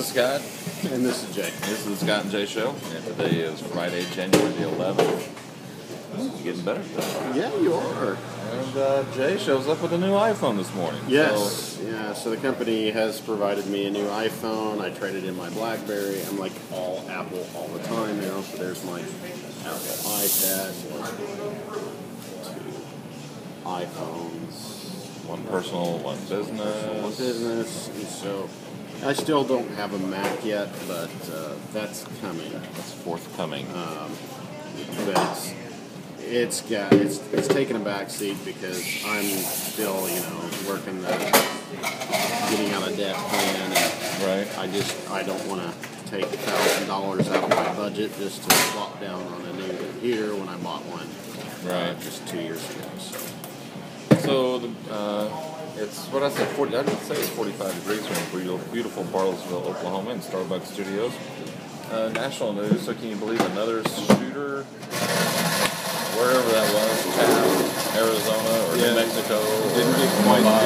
is Scott. And this is Jay. This is the Scott and Jay Show. And today is Friday, January the 11th. This is getting better. Yeah, you are. And Jay shows up with a new iPhone this morning. Yes. So the company has provided me a new iPhone. I traded in my BlackBerry. I'm like all Apple all the time now. So there's my Apple iPad. Two iPhones. One personal, one business. One business. And so I still don't have a Mac yet, but that's coming. That's forthcoming. But it's taken a back seat because I'm still, working the getting out of debt plan, and right. I don't want to take $1,000 out of my budget just to plop down on a new computer when I bought one just 2 years ago. So it's what I said. I didn't say it's 45 degrees here in beautiful Bartlesville, Oklahoma, in Starbucks Studios. National news. So can you believe another shooter, wherever that was, Arizona or New Mexico? Didn't get quite the.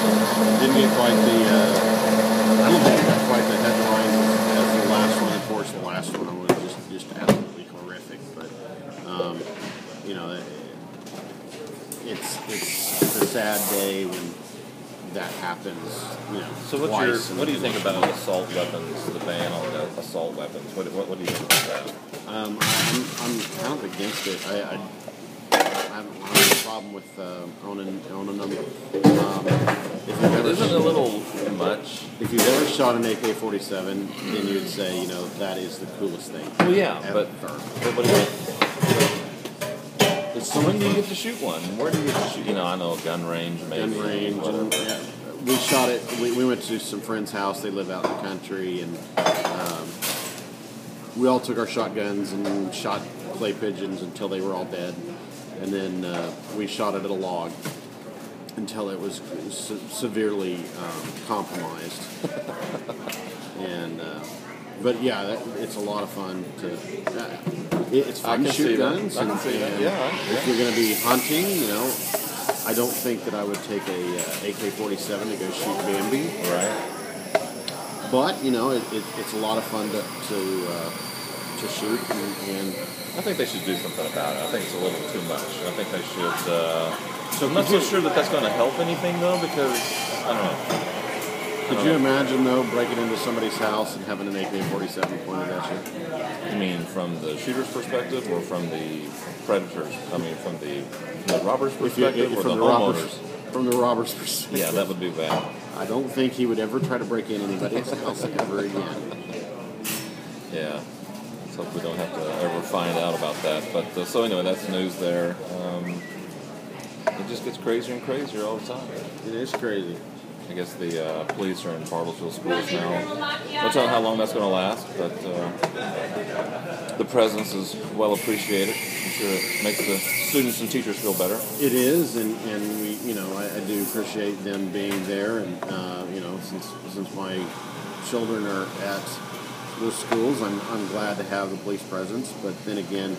I don't think it got quite the headlines as the last one. Of course, the last one was just absolutely horrific. But it's a sad day when that happens. So what do you think about assault weapons? The ban on assault weapons. What do you think about that? I'm kind of against it. I don't have a problem with owning them. Isn't it a little much? If you've ever shot an AK-47, then you'd say, that is the coolest thing. Well, yeah, ever. but so when do you get to shoot one? Where do you get to shoot? I know a gun range, maybe. Gun range. We shot it. We went to some friend's house. They live out in the country, and we all took our shotguns and shot clay pigeons until they were all dead. And then we shot it at a log until it was severely compromised. And but yeah, it's a lot of fun to. It's fun to shoot guns. I can see that. Yeah. If you're going to be hunting, I don't think that I would take a AK-47 to go shoot Bambi. Right. But it's a lot of fun to shoot, and I think they should do something about it. I think it's a little too much. I think they should. So I'm not so sure that that's going to help anything though, because I don't know. Could you imagine though breaking into somebody's house and having an AK-47 pointed at you? You mean from the shooter's perspective, or from the predators? I mean, from the robber's perspective, or the homeowners? From the robber's perspective. Yeah, that would be bad. I don't think he would ever try to break in anybody's house ever again. Yeah. Let's hope we don't have to ever find out about that. But so anyway, that's news there. It just gets crazier and crazier all the time. It is crazy. I guess the police are in Bartlesville schools now. I don't know how long that's going to last, but the presence is well appreciated. I'm sure it makes the students and teachers feel better. It is, and we, I do appreciate them being there, and since my children are at those schools, I'm glad to have the police presence. But then again,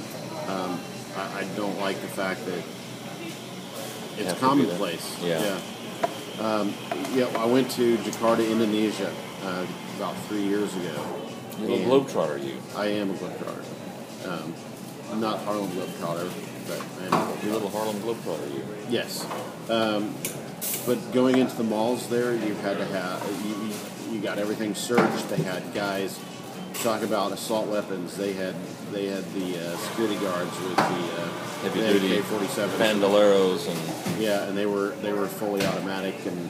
I don't like the fact that it's commonplace. Yeah. I went to Jakarta, Indonesia, about 3 years ago. You're a globetrotter, you. I am a globetrotter. Not Harlem Globetrotter, but I am. You're a little Harlem Globetrotter, you. Yes. But going into the malls there, you had to have you got everything searched. They had guys talk about assault weapons. They had the security guards with the heavy-duty AK-47 bandoleros, and and they were fully automatic and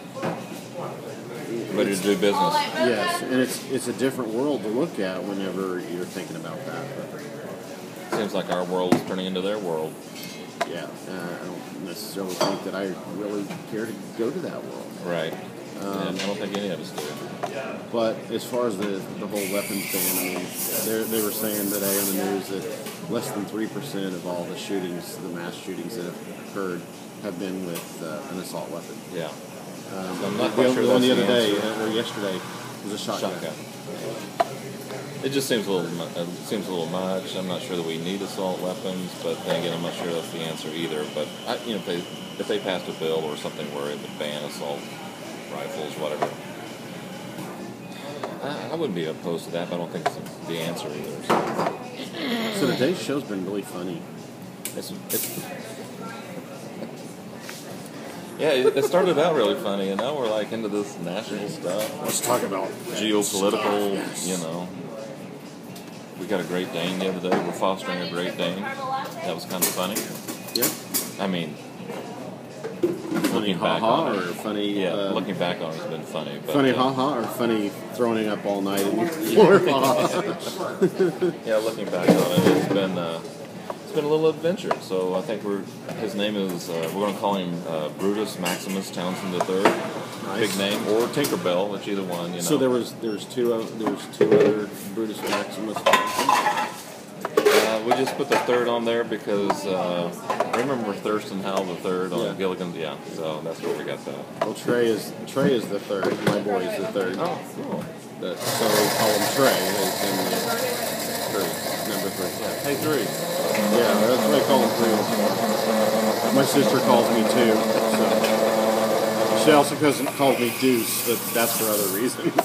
ready to do business. Yes, and it's a different world to look at whenever you're thinking about that. Seems like our world is turning into their world. Yeah, I don't necessarily think that I really care to go to that world. Right. I don't think any of us do. But as far as the whole weapons ban, they were saying today on the news that less than 3% of all the shootings, the mass shootings that have occurred, have been with an assault weapon. Yeah. I'm not quite sure that's the other day or yesterday was a shotgun. It just seems a little much. I'm not sure that we need assault weapons, but then again, I'm not sure that's the answer either. But if they passed a bill or something where it would ban assault rifles, whatever, I wouldn't be opposed to that, but I don't think it's the answer either. So today's show's been really funny. It started out really funny, and now we're like into this national stuff, Let's talk about geopolitical. stuff, yes. You know, we got a Great Dane the other day. We're fostering a Great Dane. That was kind of funny. Yeah. I mean, Funny looking back ha-ha on or it, funny... yeah, looking back on it's been funny. But, funny ha-ha or funny throwing up all night in your floor ha-ha? Yeah, looking back on it, it's been a little adventure. So I think his name is we're going to call him Brutus Maximus Townsend III. Nice. Big name, or Tinkerbell, which either one. You know. So there was two other Brutus Maximus. We just put the third on there because remember Thurston Howell the third on Yeah. Gilligan's. Yeah, so that's where we got that. Well, Trey is the third. My boy is the third. Oh, cool. So we call him Trey. As in three, number three. Yeah, hey three. Yeah, that's what I call him three. My sister calls me two. So. She also calls me Deuce, but that's for other reasons.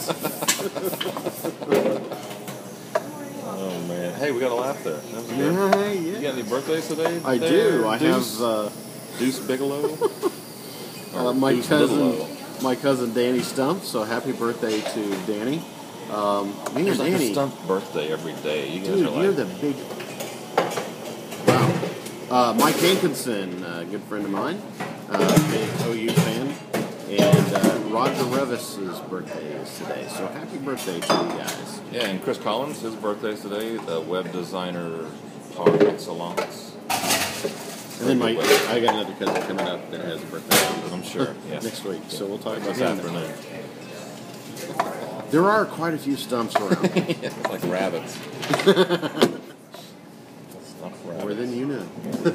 Oh man, hey, we got a laugh there. That was good. Yeah. You got any birthdays today? I there, do. I Deuce? have Deuce Bigelow. Or my Deuce Bigelow. cousin Danny Stump. So happy birthday to Danny. Me There's and like a Danny. Stump birthday every day. You guys Dude, are like, you're the big. Wow. Mike Hankinson, a good friend of mine, big OU fan, and Roger Revis's birthday is today. So happy birthday to you guys. yeah, and Chris Collins, his birthday's today. The web designer par excellence. And then I got another cousin coming up that has a birthday. I'm sure. Yeah. Next week. So we'll talk about This that. afternoon. There are quite a few stumps around. Like rabbits. More than you know.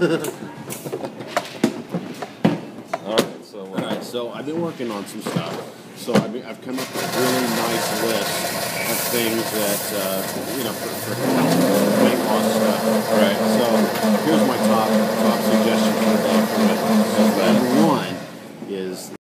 All right, so Alright, so I've been working on some stuff. So I've come up with a really nice list of things that, for weight loss stuff. Right. So here's my top suggestion for the day. Number one is